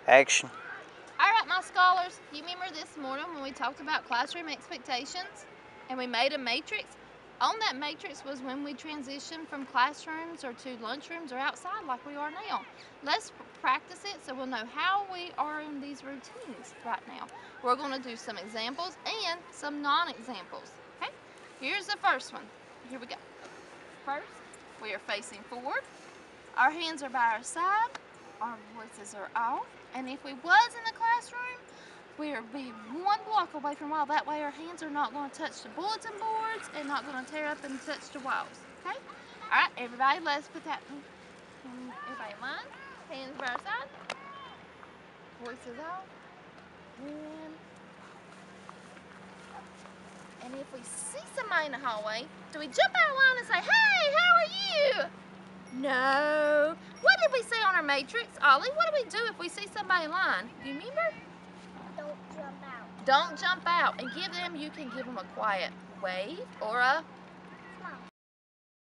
Action. All right, my scholars, you remember this morning when we talked about classroom expectations and we made a matrix? On that matrix was when we transitioned from classrooms or to lunchrooms or outside like we are now. Let's practice it so we'll know how we are in these routines right now. We're going to do some examples and some non-examples. Okay? Here's the first one. Here we go. First, we are facing forward. Our hands are by our side. Our voices are off. And if we was in the classroom, we'll be one block away from wall. That way our hands are not going to touch the bulletin boards and not going to tear up and touch the walls. Okay? All right, everybody, let's put that everybody in line. Hands by our side. Voices off. And if we see somebody in the hallway, do we jump out of line and say, "Hey, how are you?" No. What did we say on our matrix, Ollie? What do we do if we see somebody in line? Do you remember? Don't jump out. Don't jump out. And you can give them a quiet wave or a